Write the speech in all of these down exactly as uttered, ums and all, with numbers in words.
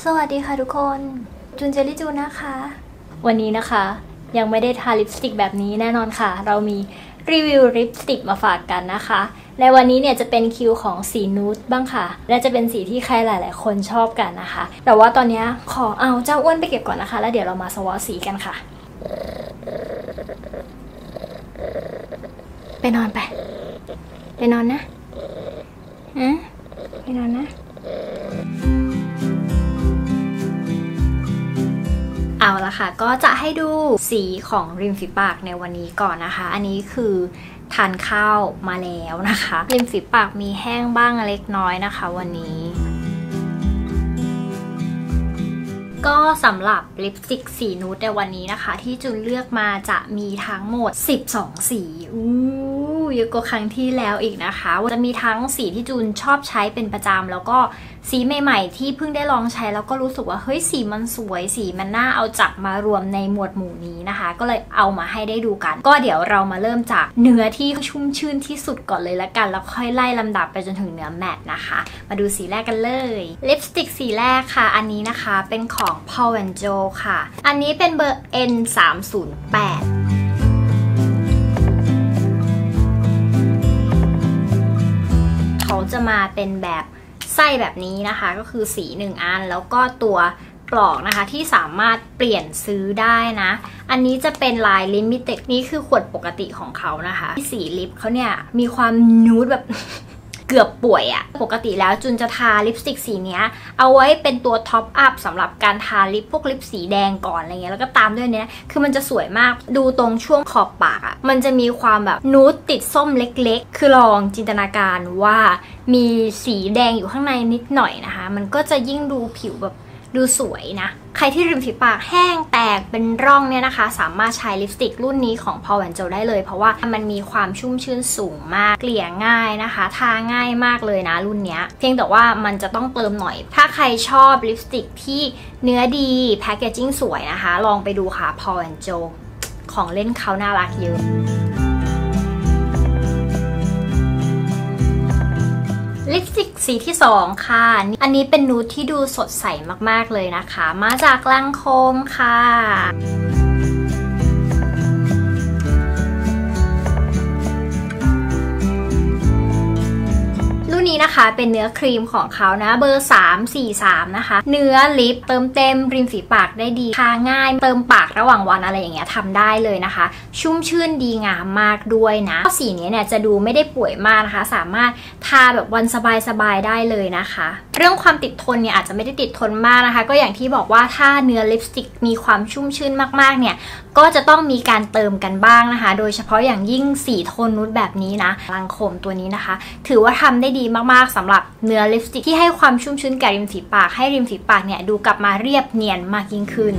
สวัสดีค่ะทุกคนจุนเจลลี่จูนนะคะวันนี้นะคะยังไม่ได้ทาลิปสติกแบบนี้แน่นอนค่ะเรามีรีวิวลิปสติกมาฝากกันนะคะในวันนี้เนี่ยจะเป็นคิวของสีนูดบ้างค่ะและจะเป็นสีที่ใครหลายๆคนชอบกันนะคะแต่ว่าตอนนี้ขอเอาเจ้าอ้วนไปเก็บก่อนนะคะแล้วเดี๋ยวเรามาสวอชสีกันค่ะไปนอนไปไปนอนนะฮะไปนอนนะเอาละค่ะก็จะให้ดูสีของริมฝีปากในวันนี้ก่อนนะคะอันนี้คือทานข้าวมาแล้วนะคะริมฝีปากมีแห้งบ้างเล็กน้อยนะคะวันนี้ก็สำหรับลิปสติกสีนูดในวันนี้นะคะที่จุนเลือกมาจะมีทั้งหมดสิบสองสีอู้เยอะกว่าครั้งที่แล้วอีกนะคะจะมีทั้งสีที่จุนชอบใช้เป็นประจำแล้วก็สีใหม่ๆที่เพิ่งได้ลองใช้แล้วก็รู้สึกว่าเฮ้ยสีมันสวยสีมันน่าเอาจับมารวมในหมวดหมู่นี้นะคะก็เลยเอามาให้ได้ดูกันก็เดี๋ยวเรามาเริ่มจากเนื้อที่ชุ่มชื่นที่สุดก่อนเลยละกันแล้วค่อยไล่ลำดับไปจนถึงเนื้อแมตต์นะคะมาดูสีแรกกันเลยลิปสติกสีแรกค่ะอันนี้นะคะเป็นของ Paul and Joe ค่ะอันนี้เป็นเบอร์ เอ็น สามศูนย์แปดเขาจะมาเป็นแบบไส้แบบนี้นะคะก็คือสีหนึ่งอันแล้วก็ตัวปลอกนะคะที่สามารถเปลี่ยนซื้อได้นะอันนี้จะเป็นลายลิมิเต็ดนี่คือขวดปกติของเขานะคะสีลิปเขาเนี่ยมีความนูดแบบเกือบป่วยอะปกติแล้วจุนจะทาลิปสติกสีนี้เอาไว้เป็นตัวท็อปอัพสำหรับการทาลิปพวกลิปสีแดงก่อนอะไรเงี้ยแล้วก็ตามด้วยเนี้ยคือมันจะสวยมากดูตรงช่วงขอบปากอะมันจะมีความแบบนูดติดส้มเล็กๆคือลองจินตนาการว่ามีสีแดงอยู่ข้างในนิดหน่อยนะคะมันก็จะยิ่งดูผิวแบบดูสวยนะใครที่ริมฝีปากแห้งแตกเป็นร่องเนี่ยนะคะสามารถใช้ลิปสติกรุ่นนี้ของ Paul and Joe ได้เลยเพราะว่ามันมีความชุ่มชื้นสูงมากเกลี่ยง่ายนะคะทาง่ายมากเลยนะรุ่นนี้เพียงแต่ว่ามันจะต้องเติมหน่อยถ้าใครชอบลิปสติกที่เนื้อดีแพคเกจจิ้งสวยนะคะลองไปดูค่ะ Paul and Joe ของเล่นเขาน่ารักเยอะลิปสติกสีที่สองค่ะอันนี้เป็นนูดที่ดูสดใสมากๆเลยนะคะมาจากลังโคมค่ะรุ่นนี้นะคะเป็นเนื้อครีมของเขานะเบอร์สามสี่สามนะคะเนื้อลิปเติมเต็มริมฝีปากได้ดีทาง่ายเติมปากระหว่างวันอะไรอย่างเงี้ยทำได้เลยนะคะชุ่มชื่นดีงามมากด้วยนะสีนี้เนี่ยจะดูไม่ได้ป่วยมากนะคะสามารถทาแบบวันสบายๆได้เลยนะคะเรื่องความติดทนเนี่ยอาจจะไม่ได้ติดทนมากนะคะก็อย่างที่บอกว่าถ้าเนื้อลิปสติกมีความชุ่มชื่นมากๆเนี่ยก็จะต้องมีการเติมกันบ้างนะคะโดยเฉพาะอย่างยิ่งสีโทนนูดแบบนี้นะลังโคมตัวนี้นะคะถือว่าทำได้ดีมากๆสำหรับเนื้อลิปสติกที่ให้ความชุ่มชื้นแก่ริมฝีปากให้ริมฝีปากเนี่ยดูกลับมาเรียบเนียนมากยิ่งขึ้น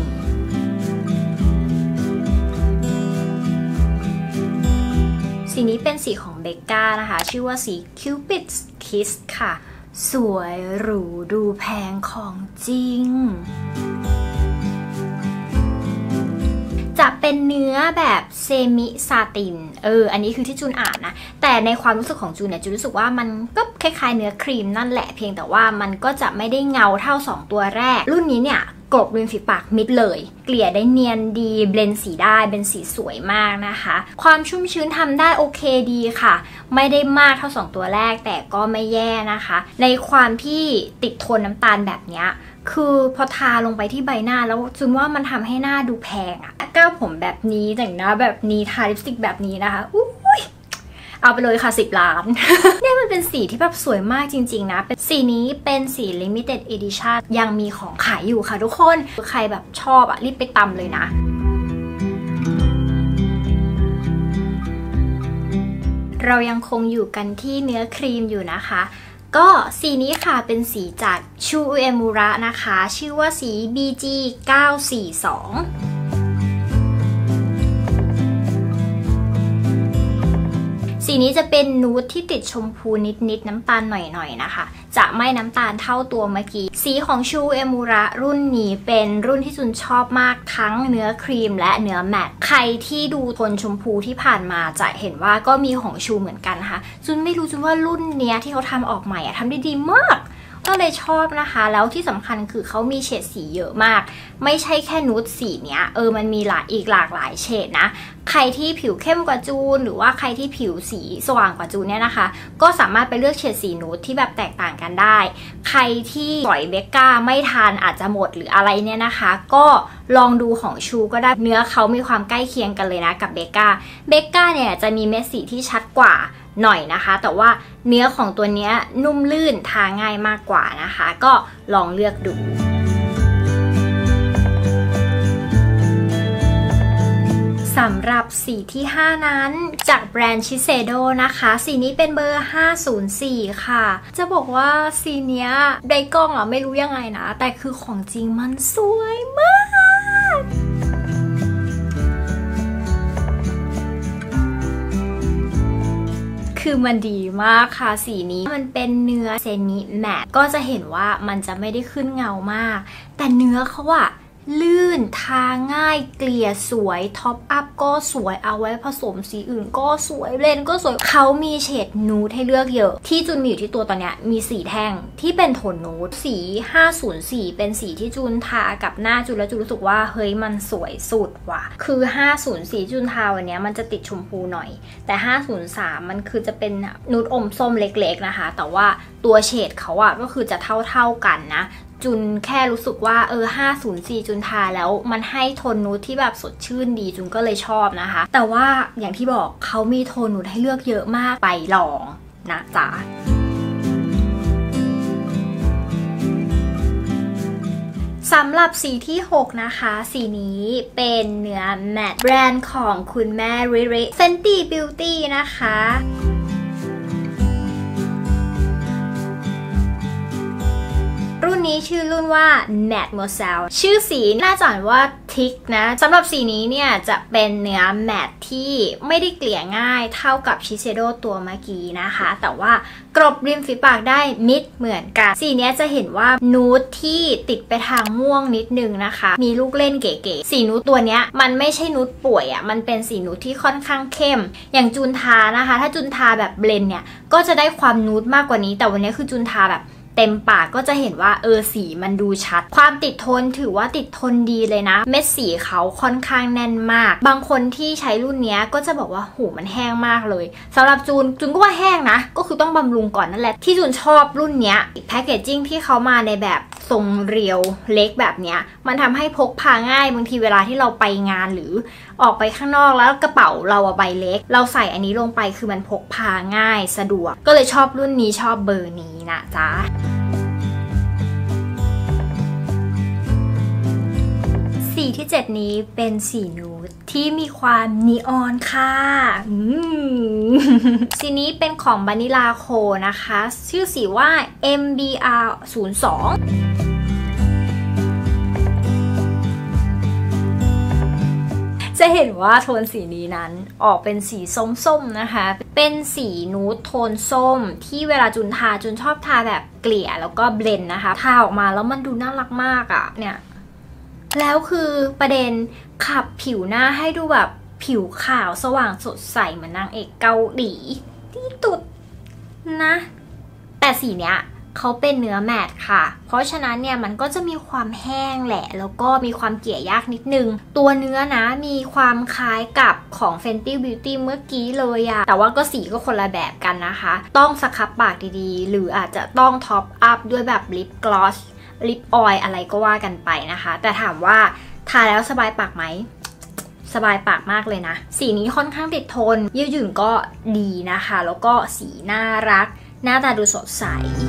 สีนี้เป็นสีของเบกก้านะคะชื่อว่าสี Cupid's Kiss ค่ะสวยหรูดูแพงของจริงจะเป็นเนื้อแบบเซมิซาตินเอออันนี้คือที่จูนอ่านนะแต่ในความรู้สึกของจูนเนี่ยจูนรู้สึกว่ามันก็คล้ายๆเนื้อครีมนั่นแหละเพียงแต่ว่ามันก็จะไม่ได้เงาเท่าสองตัวแรกรุ่นนี้เนี่ยกลบริมฝีปากมิดเลยเกลี่ยได้เนียนดีเบลนสีได้เป็นสีสวยมากนะคะความชุ่มชื้นทำได้โอเคดีค่ะไม่ได้มากเท่าสองตัวแรกแต่ก็ไม่แย่นะคะในความที่ติดโทนน้ำตาลแบบนี้คือพอทาลงไปที่ใบหน้าแล้วจุนว่ามันทำให้หน้าดูแพงอะก้าวผมแบบนี้แต่งหน้าแบบนี้ทาลิปสติกแบบนี้นะคะอุ้ยเอาไปเลยค่ะสิบล้าน เนี่ยมันเป็นสีที่แบบสวยมากจริงๆนะเป็นสีนี้เป็นสี Limited Edition ยังมีของขายอยู่ค่ะทุกคนใครแบบชอบอะรีบไปตำเลยนะเรายังคงอยู่กันที่เนื้อครีมอยู่นะคะก็สีนี้ค่ะเป็นสีจากชูอุเอมูระนะคะชื่อว่าสี บี จี เก้าสี่สองสีนี้จะเป็นนูดที่ติดชมพูนิดๆน้ำตาลหน่อยๆนะคะจะไม่น้ำตาลเท่าตัวเมื่อกี้สีของชูเอมูระรุ่นนี้เป็นรุ่นที่จุนชอบมากทั้งเนื้อครีมและเนื้อแมตต์ใครที่ดูโทนชมพูที่ผ่านมาจะเห็นว่าก็มีของชูเหมือนกันนะคะจุนไม่รู้จุนว่ารุ่นเนี้ยที่เขาทำออกใหม่อะทำได้ดีมากก็เลยชอบนะคะแล้วที่สำคัญคือเขามีเฉดสีเยอะมากไม่ใช่แค่นูดสีเนี้ยเออมันมีหลายอีกหลากหลายเฉดนะใครที่ผิวเข้มกว่าจูนหรือว่าใครที่ผิวสีสว่างกว่าจูนเนี่ยนะคะก็สามารถไปเลือกเฉดสีนูดที่แบบแตกต่างกันได้ใครที่ปล่อยเบกก้าไม่ทานอาจจะหมดหรืออะไรเนี่ยนะคะก็ลองดูของชูก็ได้เนื้อเขามีความใกล้เคียงกันเลยนะกับเบกก้าเบกก้าเนี่ยจะมีเม็ดสีที่ชัดกว่าหน่อยนะคะแต่ว่าเนื้อของตัวเนี้ยนุ่มลื่นทาง่ายมากกว่านะคะก็ลองเลือกดูสำหรับสีที่ห้านั้นจากแบรนด์ชิเซโดนะคะสีนี้เป็นเบอร์ห้าศูนย์สี่ค่ะจะบอกว่าสีเนี้ยในกล้องอ่ะไม่รู้ยังไงนะแต่คือของจริงมันสวยมากคือมันดีมากค่ะสีนี้มันเป็นเนื้อเซนิแมตก็จะเห็นว่ามันจะไม่ได้ขึ้นเงามากแต่เนื้อเขาอะลื่นทาง่ายเกลี่ยสวยท็อปอัพก็สวยเอาไว้ผสมสีอื่นก็สวยเลนก็สวยเขามีเฉดนูดให้เลือกเยอะที่จูนมีอยู่ที่ตัวตอนนี้มีสีแท่งที่เป็นโทนนูดสีห้าศูนย์สี่เป็นสีที่จูนทากับหน้าจูนแล้วจูนรู้สึกว่าเฮ้ยมันสวยสุดว่ะคือห้าศูนย์สี่จูนทาวันนี้มันจะติดชมพูหน่อยแต่ห้าศูนย์สามมันคือจะเป็นนูดอมส้มเล็กๆนะคะแต่ว่าตัวเฉดเขาอะก็คือจะเท่าๆกันนะจุนแค่รู้สึกว่าเออห้าศูนย์สี่จุนทาแล้วมันให้โทนนูดที่แบบสดชื่นดีจุนก็เลยชอบนะคะแต่ว่าอย่างที่บอกเขามีโทนนูดให้เลือกเยอะมากไปลองนะจ๊ะสำหรับสีที่หกนะคะสีนี้เป็นเนื้อแมตต์แบรนด์ของคุณแม่ริริ Fenty Beauty นะคะรุ่นนี้ชื่อรุ่นว่า Mademoiselle ชื่อสีน่าจะอ่านว่าทิกนะสำหรับสีนี้เนี่ยจะเป็นเนื้อแมตต์ที่ไม่ได้เกลี่ยง่ายเท่ากับชิเซโดตัวเมื่อกี้นะคะแต่ว่ากรบริมฝีปากได้มิดเหมือนกันสีนี้จะเห็นว่านูดที่ติดไปทางม่วงนิดนึงนะคะมีลูกเล่นเก๋ๆสีนูดตัวเนี้ยมันไม่ใช่นูดป่วยอะ่ะมันเป็นสีนูดที่ค่อนข้างเข้มอย่างจูนทานะคะถ้าจูนทาแบบเบลนเนี่ยก็จะได้ความนูดมากกว่านี้แต่วันนี้คือจูนทาแบบเต็มปากก็จะเห็นว่าเออสีมันดูชัดความติดทนถือว่าติดทนดีเลยนะเม็ดสีเขาค่อนข้างแน่นมากบางคนที่ใช้รุ่นนี้ก็จะบอกว่าหูมันแห้งมากเลยสำหรับจูนจูนก็ว่าแห้งนะก็คือต้องบำรุงก่อนนั่นแหละที่จูนชอบรุ่นนี้แพคเกจจิ้งที่เขามาในแบบทรงเรียวเล็กแบบนี้มันทำให้พกพาง่ายบางทีเวลาที่เราไปงานหรือออกไปข้างนอกแล้วกระเป๋าเราใบเล็กเราใส่อันนี้ลงไปคือมันพกพาง่ายสะดวกก็เลยชอบรุ่นนี้ชอบเบอร์นี้นะจ๊ะสีที่เจ็ดนี้เป็นสีนูดที่มีความนีออนค่ะสีนี้เป็นของบานิลาโคนะคะชื่อสีว่า เอ็ม บี อาร์ ศูนย์ สองจะเห็นว่าโทนสีนี้นั้นออกเป็นสีส้มๆนะคะเป็นสีนูดโทนส้มที่เวลาจุนทาจุนชอบทาแบบเกลี่ยแล้วก็เบลนด์นะคะทาออกมาแล้วมันดูน่ารักมากอะเนี่ยแล้วคือประเด็นขับผิวหน้าให้ดูแบบผิวขาวสว่างสดใสเหมือนนางเอกเกาหลีที่ตุดนะแต่สีเนี้ยเขาเป็นเนื้อแมตต์ค่ะเพราะฉะนั้นเนี่ยมันก็จะมีความแห้งแหละแล้วก็มีความเกลี่ยยากนิดนึงตัวเนื้อนะมีความคล้ายกับของ Fenty Beauty เมื่อกี้เลยอะแต่ว่าก็สีก็คนละแบบกันนะคะต้องสครับปากดีๆหรืออาจจะต้องท็อปอัพด้วยแบบลิปกลอสลิปออยล์อะไรก็ว่ากันไปนะคะแต่ถามว่าทาแล้วสบายปากไหมสบายปากมากเลยนะสีนี้ค่อนข้างติดทนยืดหยุ่นก็ดีนะคะแล้วก็สีน่ารักหน้าตาดูสดใส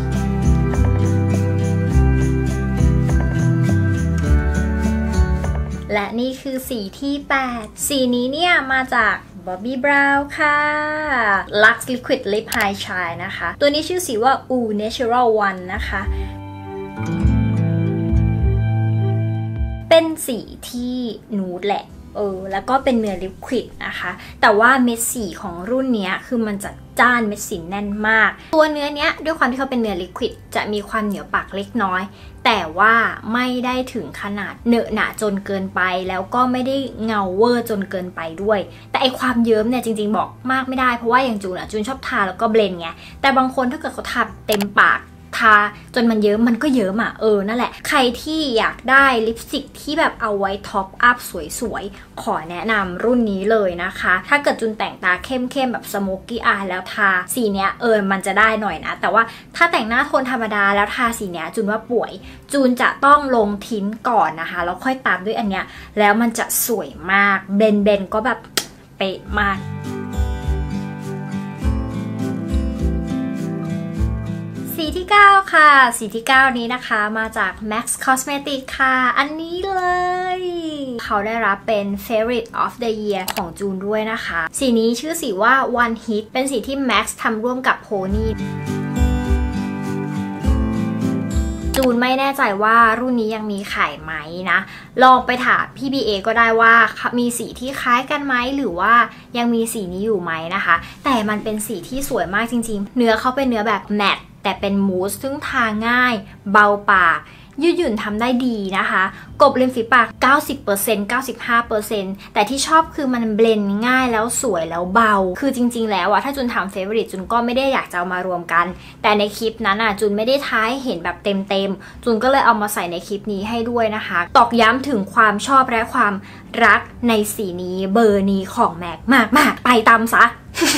และนี่คือสีที่แปดสีนี้เนี่ยมาจาก Bobbi Brown ค่ะ Lux Liquid Lip High Shine นะคะตัวนี้ชื่อสีว่า Ooh Natural One นะคะเป็นสีที่นูดแหละเออแล้วก็เป็นเนื้อลิควิดนะคะแต่ว่าเม็ดสีของรุ่นนี้คือมันจะจ้านเม็ดสีแน่นมากตัวเนื้อเนี้ยด้วยความที่เขาเป็นเนื้อลิควิดจะมีความเหนียวปากเล็กน้อยแต่ว่าไม่ได้ถึงขนาดเหนอะหนะจนเกินไปแล้วก็ไม่ได้เงาเวอร์จนเกินไปด้วยแต่ไอความเยิ้มเนี่ยจริงๆบอกมากไม่ได้เพราะว่าอย่างจูนอะจูนชอบทาแล้วก็เบลนด์ไงแต่บางคนถ้าเกิดเขาทาเต็มปากทาจนมันเยิ้มมันก็เยิ้มอ่ะเออนั่นแหละใครที่อยากได้ลิปสติกที่แบบเอาไว้ท็อปอัพสวยๆขอแนะนำรุ่นนี้เลยนะคะถ้าเกิดจูนแต่งตาเข้มๆแบบสโมกกี้อายแล้วทาสีเนี้ยเออมันจะได้หน่อยนะแต่ว่าถ้าแต่งหน้าโทนธรรมดาแล้วทาสีเนี้ยจูนว่าป่วยจูนจะต้องลงทินก่อนนะคะแล้วค่อยตามด้วยอันเนี้ยแล้วมันจะสวยมากเบนเบนก็แบบเป๊ะมากสีที่เก้าค่ะสีที่เก้านี้นะคะมาจาก Max Cosmetics ค่ะอันนี้เลยเขาได้รับเป็น Favorite of the Year ของจูนด้วยนะคะสีนี้ชื่อสีว่า One Hit เป็นสีที่ Max ทำร่วมกับ Pony จูนไม่แน่ใจว่ารุ่นนี้ยังมีขายไหมนะลองไปถามพี่ บี เอ ก็ได้ว่ามีสีที่คล้ายกันไหมหรือว่ายังมีสีนี้อยู่ไหมนะคะแต่มันเป็นสีที่สวยมากจริงๆเนื้อเขาเป็นเนื้อแบบแมตต์แต่เป็นมูสซึ่งทาง่ายเบาปากยืดหยุ่นทำได้ดีนะคะกบริมฝีปาก เก้าสิบเปอร์เซ็นต์ เก้าสิบห้าเปอร์เซ็นต์ แต่ที่ชอบคือมันเบลนด์ง่ายแล้วสวยแล้วเบาคือจริงๆแล้วอะถ้าจุนทำเฟเวอริตจุนก็ไม่ได้อยากจะเอามารวมกันแต่ในคลิปนั้นอะจุนไม่ได้ท้ายเห็นแบบเต็มๆจุนก็เลยเอามาใส่ในคลิปนี้ให้ด้วยนะคะตอกย้ำถึงความชอบและความรักในสีนี้เบอร์นี้ของแม็กมากๆไปตามซะ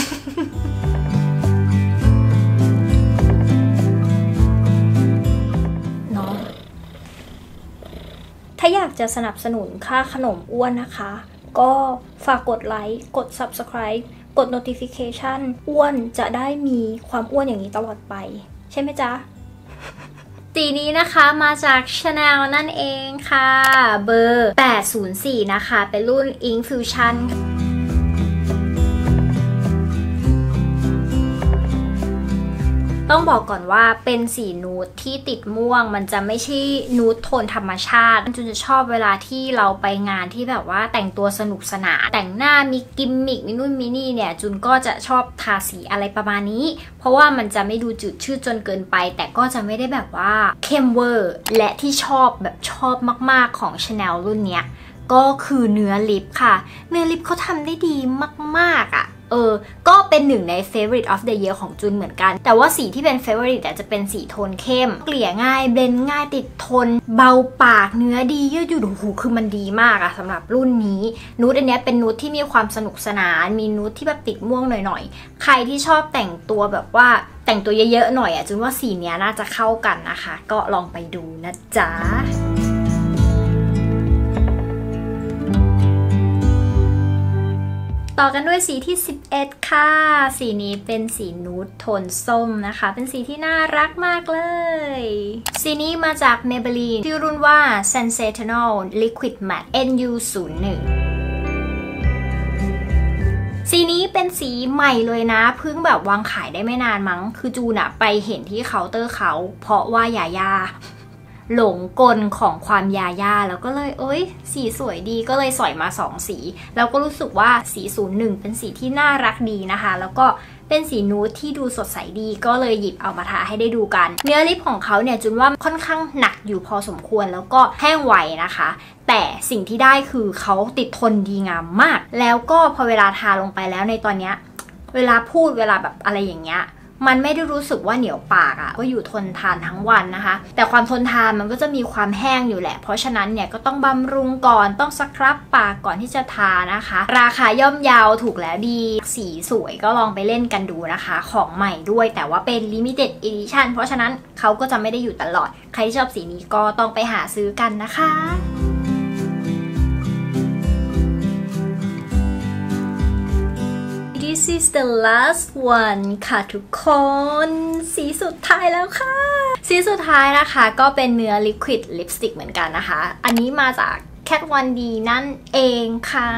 ถ้าอยากจะสนับสนุนค่าขนมอ้วนนะคะก็ฝากกดไลค์กด ซับสไครบ์ กด โนติฟิเคชัน อ้วนจะได้มีความอ้วนอย่างนี้ตลอดไปใช่ไหมจ๊ะ สีนี้นะคะมาจาก Chanel นั่นเองค่ะเบอร์แปดศูนย์สี่นะคะเป็นรุ่น Ink Fusionต้องบอกก่อนว่าเป็นสีนูดที่ติดม่วงมันจะไม่ใช่นูดโทนธรรมชาติจุนจะชอบเวลาที่เราไปงานที่แบบว่าแต่งตัวสนุกสนานแต่งหน้ามีกิมมิกมีนู่นมีนี่เนี่ยจุนก็จะชอบทาสีอะไรประมาณนี้เพราะว่ามันจะไม่ดูจืดชืดจนเกินไปแต่ก็จะไม่ได้แบบว่าเข้มเวอร์และที่ชอบแบบชอบมากๆของ Chanel รุ่นเนี้ยก็คือเนื้อลิปค่ะเนื้อลิปเขาทำได้ดีมากๆอ่ะเออก็เป็นหนึ่งใน Favorite of the Year ของจุนเหมือนกันแต่ว่าสีที่เป็น Favorite จะเป็นสีโทนเข้มเกลี่ยง่ายเบลนง่ายติดทนเบาปากเนื้อดียืดหยุ่นหูคือมันดีมากอะสำหรับรุ่นนี้นูดอันนี้เป็นนูดที่มีความสนุกสนานมีนูดที่แบบติดม่วงหน่อยๆใครที่ชอบแต่งตัวแบบว่าแต่งตัวเยอะๆหน่อยอะจุนว่าสีนี้น่าจะเข้ากันนะคะก็ลองไปดูนะจ๊ะต่อกันด้วยสีที่สิบเอ็ดค่ะสีนี้เป็นสีนูดโทนส้มนะคะเป็นสีที่น่ารักมากเลยสีนี้มาจาก Maybelline ที่รุ่นว่า Sensational Liquid Matte เอ็น ยู ศูนย์ หนึ่ง สีนี้เป็นสีใหม่เลยนะเพิ่งแบบวางขายได้ไม่นานมั้งคือจูนอะไปเห็นที่เคาน์เตอร์เขาเพราะว่ายาย่าหลงกลของความยาย่าแล้วก็เลยเอ้ยสีสวยดีก็เลยสอยมาสองสีแล้วก็รู้สึกว่าสีศูนย์หนึ่งเป็นสีที่น่ารักดีนะคะแล้วก็เป็นสีนูดที่ดูสดใสดีก็เลยหยิบเอามาทาให้ได้ดูกันเนื้อลิปของเขาเนี่ยจุนว่าค่อนข้างหนักอยู่พอสมควรแล้วก็แห้งไวนะคะแต่สิ่งที่ได้คือเขาติดทนดีงามมากแล้วก็พอเวลาทาลงไปแล้วในตอนเนี้ยเวลาพูดเวลาแบบอะไรอย่างเงี้ยมันไม่ได้รู้สึกว่าเหนียวปากอะก็อยู่ทนทานทั้งวันนะคะแต่ความทนทานมันก็จะมีความแห้งอยู่แหละเพราะฉะนั้นเนี่ยก็ต้องบำรุงก่อนต้องสครับปากก่อนที่จะทานะคะราคาย่อมเยาถูกแล้วดีสีสวยก็ลองไปเล่นกันดูนะคะของใหม่ด้วยแต่ว่าเป็น Limited Edition เพราะฉะนั้นเขาก็จะไม่ได้อยู่ตลอดใครที่ชอบสีนี้ก็ต้องไปหาซื้อกันนะคะ This is the last one ค่ะทุกคนสีสุดท้ายแล้วค่ะสีสุดท้ายนะคะก็เป็นเนื้อ Liquid Lipstick เหมือนกันนะคะอันนี้มาจาก Kat Von D นั่นเองค่ะ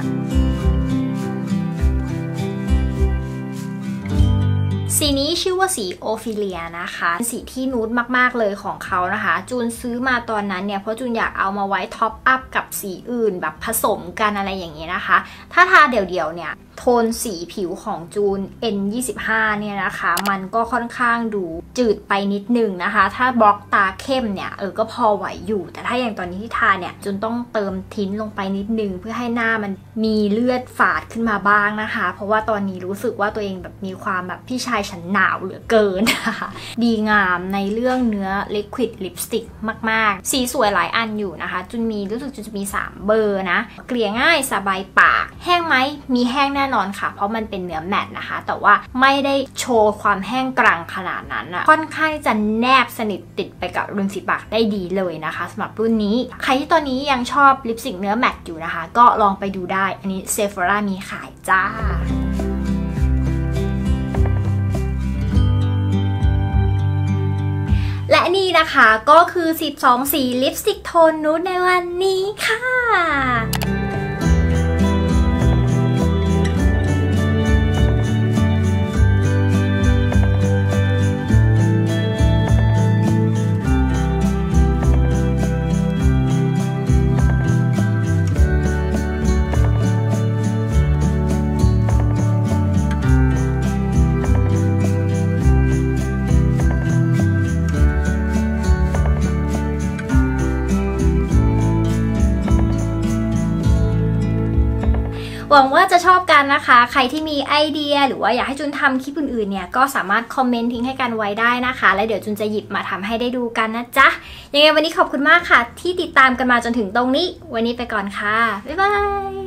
สีนี้ชื่อว่าสีโอฟิเลียนะคะสีที่นูดมากๆเลยของเขานะคะจูนซื้อมาตอนนั้นเนี่ยเพราะจูนอยากเอามาไว้ท็อปอัพกับสีอื่นแบบผสมกันอะไรอย่างนี้นะคะถ้าทาเดี่ยวๆเนี่ยโทนสีผิวของจูน เอ็น ยี่สิบห้า เนี่ยนะคะมันก็ค่อนข้างดูจืดไปนิดนึงนะคะถ้าบล็อกตาเข้มเนี่ยเออก็พอไหวอยู่แต่ถ้าอย่างตอนนี้ที่ทาเนี่ยจูนต้องเติมทินต์ลงไปนิดนึงเพื่อให้หน้ามันมีเลือดฝาดขึ้นมาบ้างนะคะเพราะว่าตอนนี้รู้สึกว่าตัวเองแบบมีความแบบพี่ชายฉันหนาวเหลือเกินนะคะดีงามในเรื่องเนื้อ liquid lipstick มากๆสีสวยหลายอันอยู่นะคะจูนมีรู้สึกจูนจะมีสามเบอร์นะเกลี่ยง่ายสบายปากแห้งไหมมีแห้งแน่นอนค่ะเพราะมันเป็นเนื้อแมตต์นะคะแต่ว่าไม่ได้โชว์ความแห้งกรังขนาดนั้นอะค่อนข้างจะแนบสนิทติดไปกับริมฝีปากได้ดีเลยนะคะสำหรับรุ่นนี้ใครที่ตอนนี้ยังชอบลิปสติกเนื้อแมตต์อยู่นะคะก็ลองไปดูได้อันนี้ Sephora มีขายจ้าและนี่นะคะก็คือสิบสองสีลิปสติกโทนนูดในวันนี้ค่ะหวังว่าจะชอบกันนะคะใครที่มีไอเดียหรือว่าอยากให้จุนทำคลิปอื่นๆเนี่ยก็สามารถคอมเมนต์ทิ้งให้กันไว้ได้นะคะแล้วเดี๋ยวจุนจะหยิบมาทำให้ได้ดูกันนะจ๊ะยังไงวันนี้ขอบคุณมากค่ะที่ติดตามกันมาจนถึงตรงนี้วันนี้ไปก่อนค่ะบ๊ายบาย